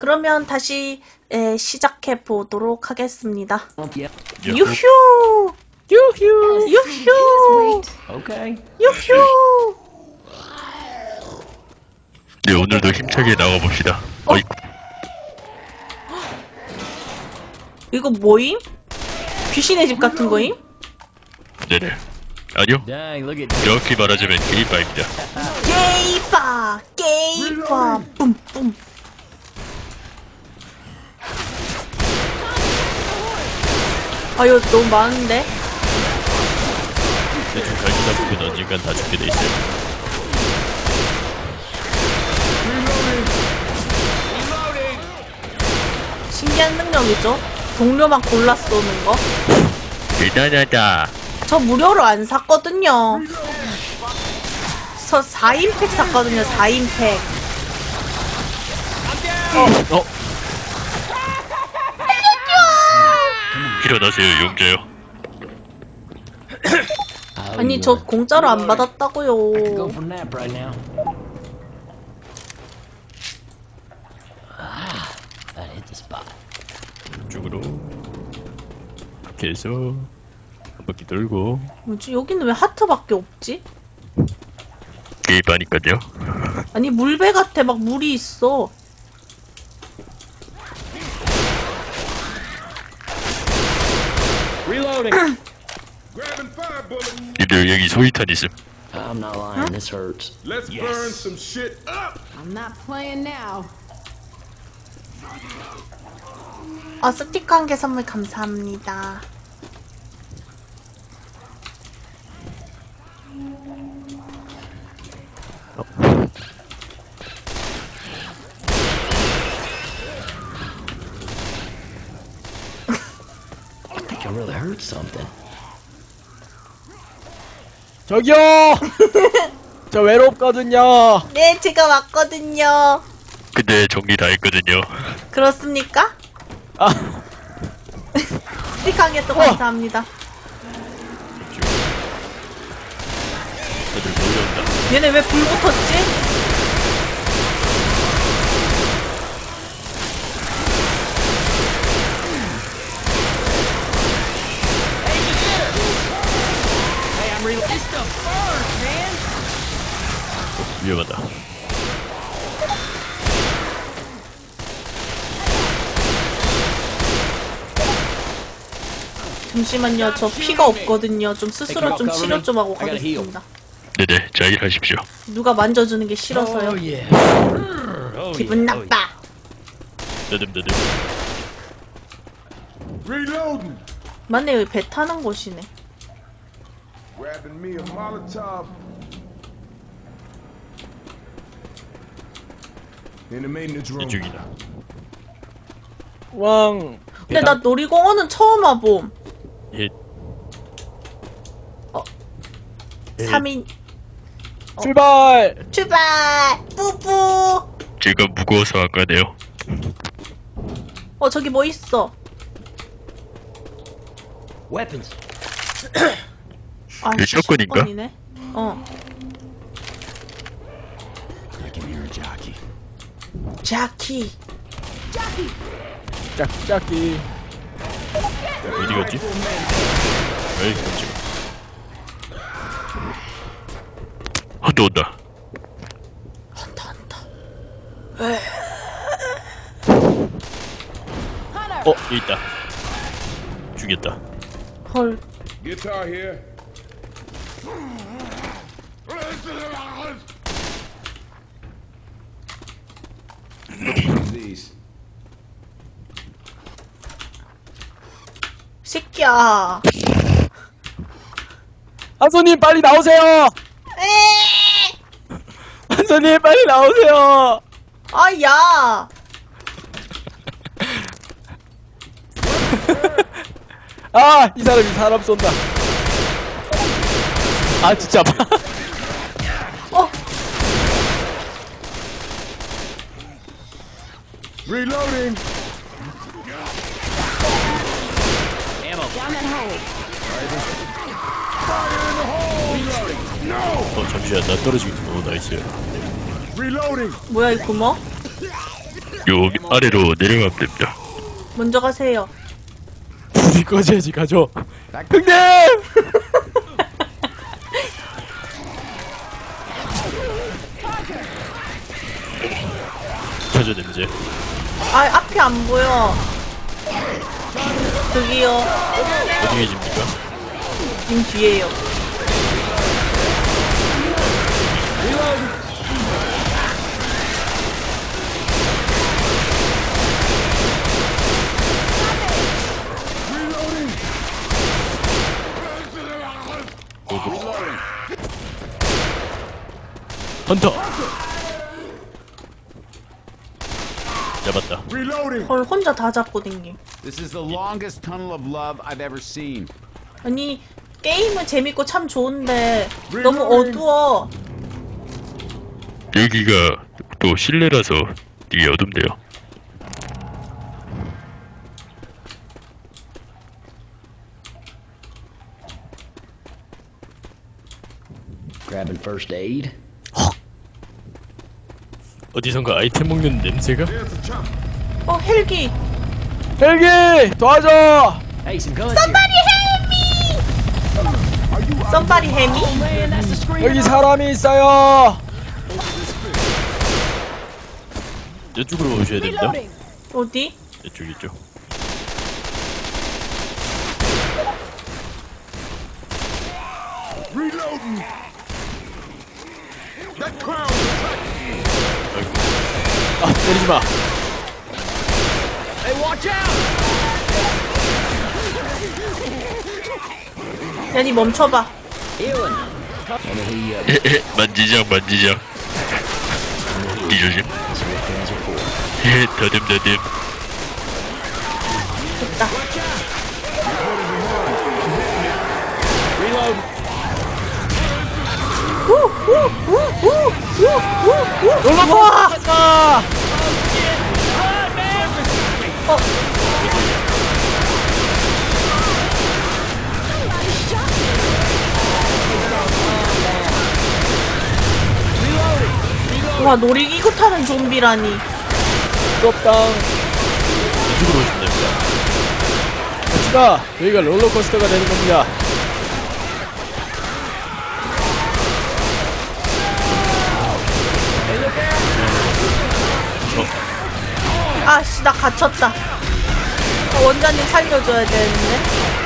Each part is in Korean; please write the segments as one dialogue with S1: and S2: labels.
S1: 그러면 다시 시작해 보도록 하겠습니다.
S2: 유후.
S1: 유휴!
S2: 유휴.
S1: 유휴!
S2: 오케이.
S1: 유휴!
S3: 네, 오늘도 힘차게 나가봅시다. 어이구.
S1: 이거 뭐임? 귀신의 집 같은 거임?
S3: 네네. 아니요.
S2: Dang, look at
S3: 정확히 말하자면 게임바입니다.
S1: 게이바! 게이바! 뿜뿜! 아, 이거 너무 많은데?
S3: 대충 갈기다 보면 언젠간 다 죽게 돼 있어요.
S1: 신기한 능력이죠? 동료만 골라 쏘는 거?
S3: 대단하다.
S1: 저 무료로 안 샀거든요. 저 4인팩 샀거든요, 4인팩.
S3: 일어나세요, 용자요.
S1: 아니, 저 공짜로 안
S2: Go
S1: 받았다고요.
S2: for a nap right now. Ah, that hit the spot.
S3: 이쪽으로 이렇게 해서 한 바퀴 돌고
S1: 뭐지? 여기는 왜 하트밖에 없지?
S3: 게임하니까요.
S1: 아니, 물배 같아. 막 물이 있어.
S2: Reloading.
S3: 이들 여기 소위탄 있음.
S2: I'm not lying. This hurts.
S4: Let's burn some shit up.
S5: I'm not playing now.
S1: 스티커 한 개 선물 감사합니다.
S2: I think I really hurt something.
S6: 저기요! 저 외롭거든요.
S1: 네, 제가 왔거든요.
S3: 근데 정리 다 했거든요.
S1: 그렇습니까?
S6: 아,
S1: 스티커 한 개 또 감사합니다.
S3: 다들 몰려온다.
S1: 얘네 왜 불 붙었지?
S3: 위험하다.
S1: 잠시만요, 저 피가 없거든요. 좀 스스로 좀 치료 좀 하고 가겠습니다.
S3: 네네, 잘 일하십시오.
S1: 누가 만져주는 게 싫어서요. 기분 나빠.
S3: 너듬너듬.
S4: Reloading.
S1: 맞네, 여기 배 타는 곳이네.
S4: Grabbing me a Molotov. In the maintenance room.
S3: 이쪽이다.
S6: 왕.
S1: 근데 나 놀이공원은 처음 와봄.
S3: 예.
S1: 3인
S6: 출발!
S1: 출발! 뿌뿌!
S3: 제가 무거워서 안 가네요.
S1: 저기 뭐 있어?
S2: Weapons.
S1: 아,
S3: 이거 샷건인가?
S1: 샷건이네. 자키.
S6: 짝짝이.
S3: 어디 갔지? 에이, 깜짝이야. 한대 온다.
S1: 한다.
S3: 여기 있다. 죽였다.
S1: 헐.
S4: Guitar here. These.
S1: 새끼야.
S6: 한손님 빨리 나오세요!
S1: 에!
S6: 한손님 빨리 나오세요!
S1: 아, 야.
S6: 아, 이 사람이 사람 쏜다. 아, 진짜.
S4: Reloading.
S5: Down that hole.
S3: 잠시만, 나 떨어지겠다. 오, 나이스.
S4: Reloading.
S1: 뭐야, 이 구멍?
S3: 여기 아래로 내려가면 됩니다.
S1: 먼저 가세요.
S6: 불이 꺼져야지 가죠. 형님!
S3: 터져 냄새.
S1: 아, 앞이 안 보여. 저기요.
S3: 어떻게 해집니까?
S1: 님 뒤에요.
S3: 헌터. 잡았다.
S4: Reloading.
S1: 헐, 혼자 다 잡고 댕김.
S7: This is the longest tunnel of love I've ever seen.
S1: 아니, 게임은 재밌고 참 좋은데 너무 어두워.
S3: 여기가 또 실내라서 되게 어둡네요.
S2: Grabbing first aid.
S3: 어디선가 아이템 먹는 냄새가?
S4: There's a chopper.
S1: 어, 헬기.
S6: 헬기! 도와줘!
S2: Hey, some guns
S1: 썸바리 해미?
S6: 여기 사람이 있어요!
S3: 이쪽으로 오셔야 됩니다.
S1: 어디?
S3: 이쪽 이쪽.
S4: Reloading. That clown.
S6: 아, 때리지마.
S1: 야, 니 멈춰봐.
S2: healing. I'm gonna heal you up.
S3: 만지작 만지작. 뒤조심.
S2: That's what fans are for.
S3: 더듬.
S1: 됐다.
S6: 놀러와! 아!
S1: 와, 놀이기구 타는 좀비라니.
S6: 부럽다.
S3: 이쪽으로 오시면 됩니다.
S6: 갑시다. 여기가 롤러코스터가 되는 겁니다.
S1: 아씨, 나 갇혔다. 원장님 살려줘야 되는데.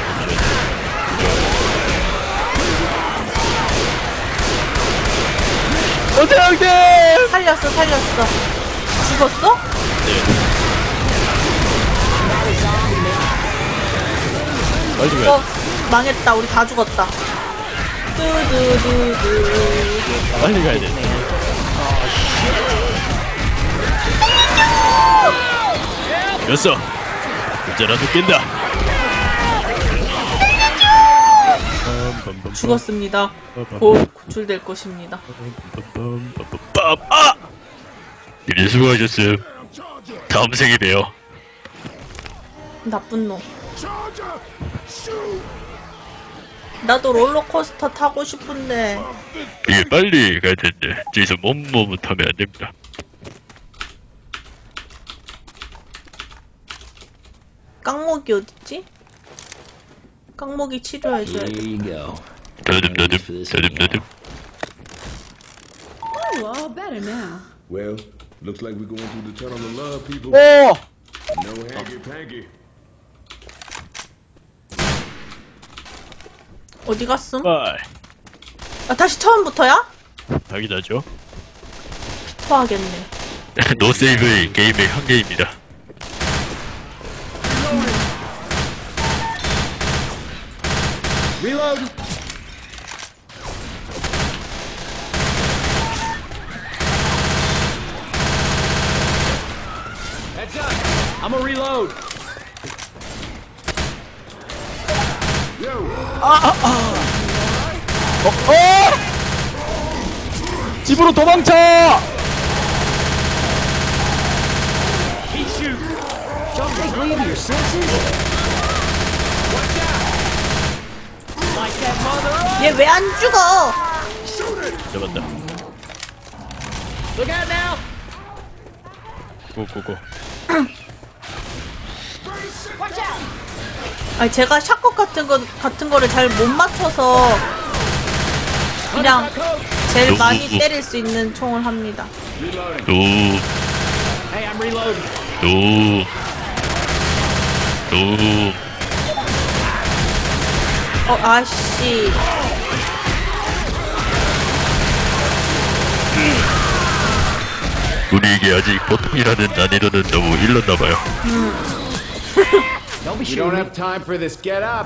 S6: 어때, 형님!
S1: 살렸어. 죽었어?
S3: 빨리 가야
S1: 어, 망했다. 우리 다 죽었다. 뚜두두두.
S3: 빨리 가야 돼. 됐어. 이제라도 깬다.
S1: 죽었습니다. 곧 구출될 것입니다.
S3: 아! 이래 수고하셨어요. 다음 생에 봬요.
S1: 나쁜 놈.
S4: Charger. Shoot.
S1: 나도 롤러코스터 타고 싶은데.
S3: 이게 빨리 가야 되는데 저기서 몸타면 안 됩니다.
S1: 깡목이 어딨지? 깡목이 치료해줘야 돼.
S2: Here you go.
S3: 더듬.
S5: Ooh, all better now.
S4: Well, looks like we're going through the tunnel of love, people.
S6: 오!
S4: No hanky-panky.
S1: 어디 갔음?
S3: 아,
S1: 아, 다시 처음부터야?
S3: 당연하죠.
S1: 토하겠네.
S3: 노 세이브의 게임의 한계입니다.
S7: Reload. Heads up. I'm gonna reload.
S6: 집으로 도망쳐!
S7: Keep shooting.
S2: Don't take leave of your senses.
S7: Like that mother.
S1: 얘 왜 안 죽어?
S3: 잡았다.
S7: Look out now.
S3: 고고고.
S1: 아니 제가 샷건 같은 거를 잘 못 맞춰서 그냥 제일 많이 때릴 수 있는 총을 합니다.
S3: 노.
S7: Hey, I'm reloading.
S3: 노. 노.
S1: 아씨.
S3: 우리에게 아직 보통이라는 난이도는 너무 일렀나봐요.
S2: Don't be
S7: You don't
S2: shooting.
S7: have time for this. Get up.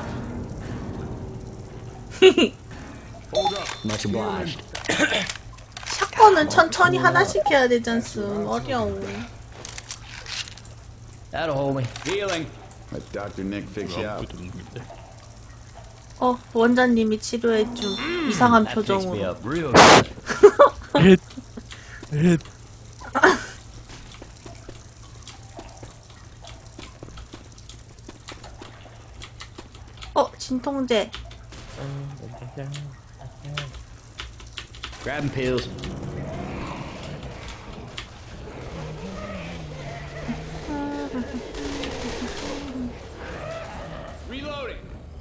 S2: Much obliged.
S1: 샷건은 천천히 하나씩 해야 되잖음. 어려워.
S2: That'll hold me.
S7: Healing. Let Dr. Nick fix you up.
S1: 원장님이 치료해줌. 이상한 표정으로.
S6: 헷. 헷.
S1: 진통제.
S2: Grabbing pills.
S7: Reloading.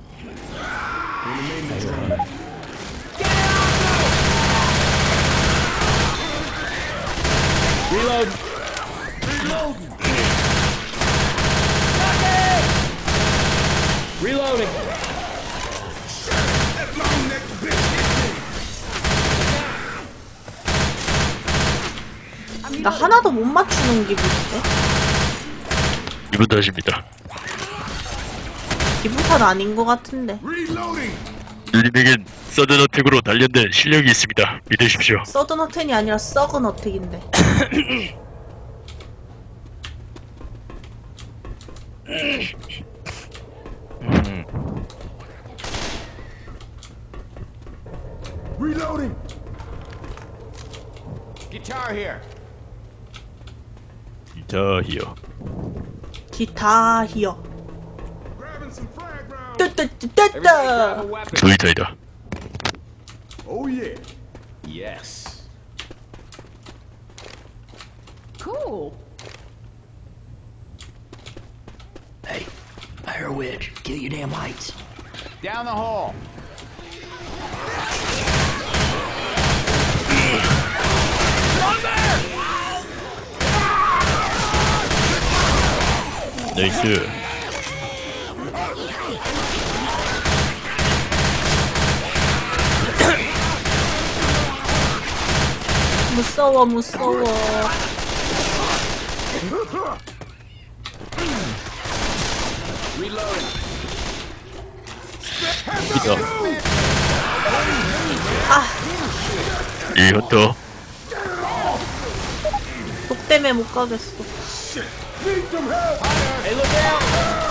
S7: Reload. Reloading.
S1: 나 하나도 못 맞추는 기분인데?
S3: 기분 탓입니다.
S1: 기분 탓 아닌 것 같은데.
S3: 누님에겐 서든 어택으로 단련된 실력이 있습니다. 믿으십시오.
S1: 서든 어택이 아니라 썩은 어택인데.
S4: Reloading.
S7: Guitar here.
S3: 자, 히어.
S1: 기타 히어.
S4: Grabbing some frag rounds.
S7: Everybody grab a
S1: 뜨뜨뜨뜨.
S7: weapon.
S3: 조이타이다.
S4: Oh yeah.
S7: Yes.
S5: Cool.
S2: Hey, fire a witch. Kill your damn lights.
S7: Down the hall.
S3: 나이스.
S1: 무서워 무서워.
S3: 이다.
S1: 아,
S3: 이 헌터.
S1: 독 때문에 못 가겠어.
S7: Hey, look out!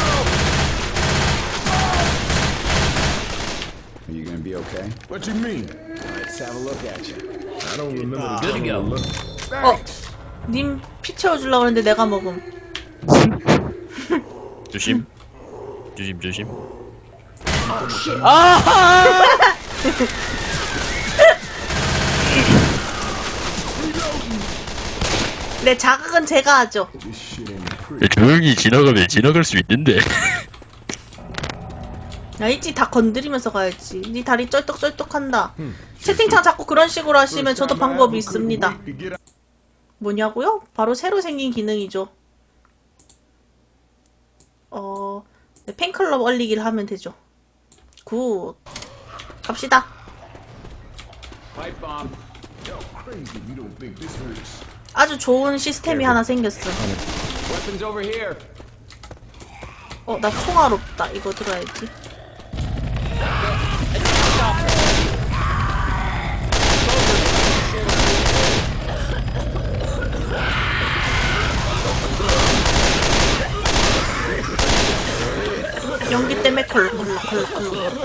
S7: Are you gonna be okay?
S4: What you mean?
S7: Let's have a look at you.
S4: I don't remember the
S2: Good to
S4: tunnel
S2: go.
S4: of love.
S1: 님 피 채워주려고 했는데 내가 먹음.
S3: 조심. 조심 조심.
S1: 내 자극은 제가 하죠.
S4: This shit ain't pretty.
S3: 조용히 지나가면 지나갈 수 있는데.
S1: 야, 있지 다 건드리면서 가야지. 니 다리 쩔떡쩔떡한다. 채팅창 자꾸 그런 식으로 하시면 저도 방법이 있습니다. 뭐냐고요? 바로 새로 생긴 기능이죠. 네, 팬클럽 얼리기를 하면 되죠. 굿. 갑시다.
S7: Pipe bomb.
S4: Crazy if you don't think this hurts.
S1: 아주 좋은 시스템이 하나 생겼어.
S7: Weapons over here.
S1: 나 총알 없다. 이거 들어야지. 연기 때문에 컬럭컬럭컬럭컬럭.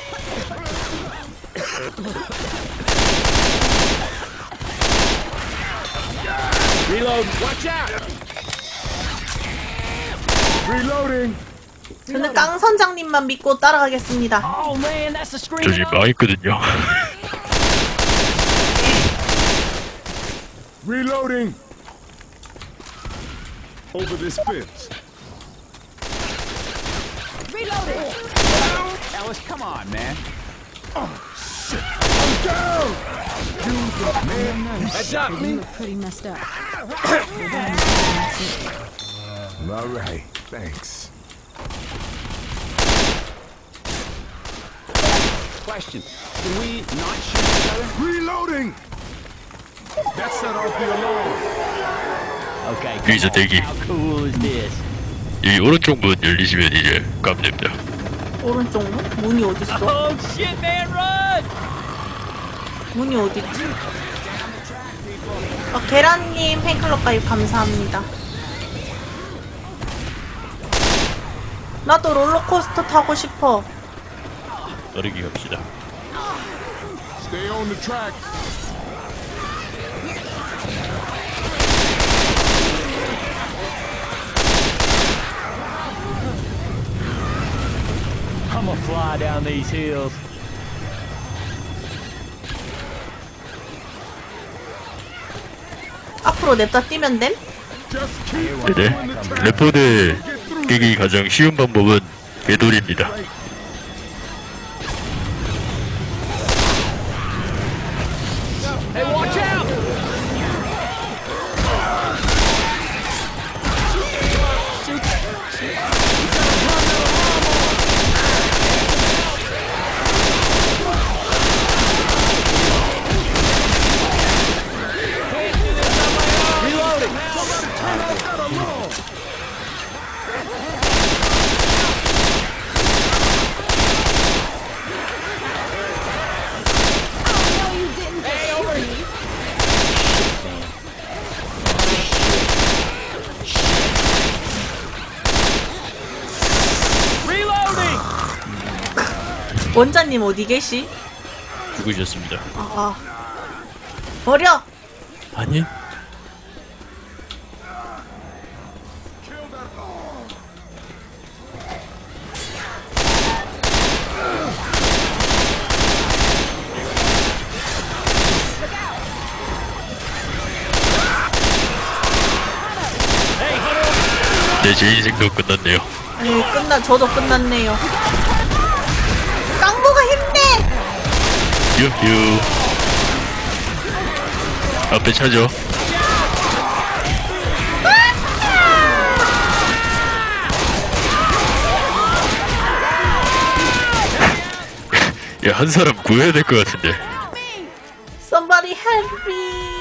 S7: Reload. Watch out!
S4: Reloading.
S1: 저는 깡 선장님만 믿고 따라가겠습니다.
S2: Oh man, that's the scream.
S3: 저 지금 망했거든요.
S4: Reloading. Over this fence.
S5: Reloading.
S7: Alice, come on, man. Heads up.
S5: You look pretty messed up.
S4: All right, thanks.
S7: Question. Can we not shoot each other?
S4: Reloading! That set off the alarm.
S2: Okay,
S3: 여기서 대기.
S2: how cool is this?
S3: 여기 오른쪽 문 열리시면 이제 가면 됩니다.
S1: 오른쪽 문? 문이 어딨어?
S2: Oh shit, man, run!
S1: 문이 어딨지? 계란님 팬클럽 가입 감사합니다. 나도 롤러코스터 타고 싶어.
S3: 따르기 갑시다.
S4: Stay on the track.
S2: I'm gonna fly down these hills.
S1: 앞으로 냅다 뛰면 됨?
S4: Just keep
S3: 네네.
S4: following the track.
S3: 레포드 깨기 가장 쉬운 방법은 궤돌입니다.
S7: Hey, watch out!
S5: No, you didn't just shoot me.
S2: Reloading!
S1: 원자님 어디 계시?
S3: 죽으셨습니다.
S1: 아. 버려!
S6: 아니?
S3: 네, 제 인생도 끝났네요.
S1: 저도 끝났네요. 깡보가 힘내!
S3: 유휴. 앞에 차죠. 야, 한 사람 구해야 될 것 같은데.
S1: Somebody help me!